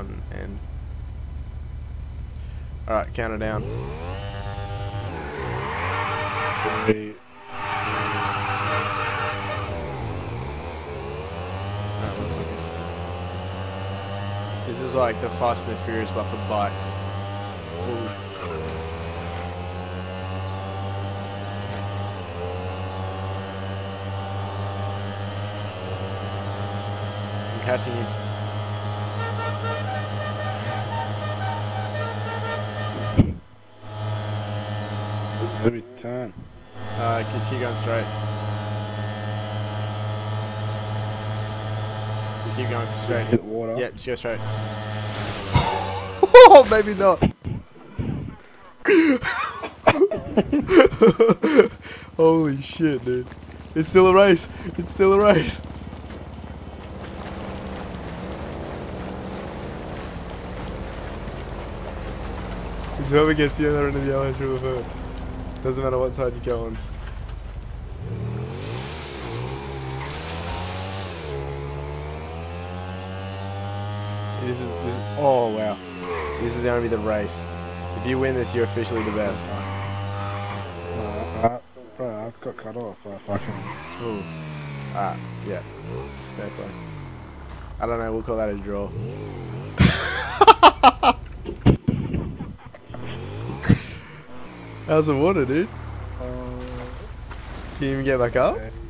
one end. Alright, count it down. 3. This is like the Fast and the Furious but for bikes. Ooh. I'm catching you. Every turn. Just keep going straight. Just keep going straight. Hit water. Yeah, just go straight. Oh, maybe not. Holy shit, dude. It's still a race. It's still a race. It's whoever gets the other end of the yellow river first. Doesn't matter what side you go on. This is oh wow. This is gonna be the race. If you win this, you're officially the best. Bro, I've got cut off. Fucking. Ooh. Ah, yeah. Fair play. I don't know, we'll call that a draw. How's the water, dude? Can you even get back up? Okay.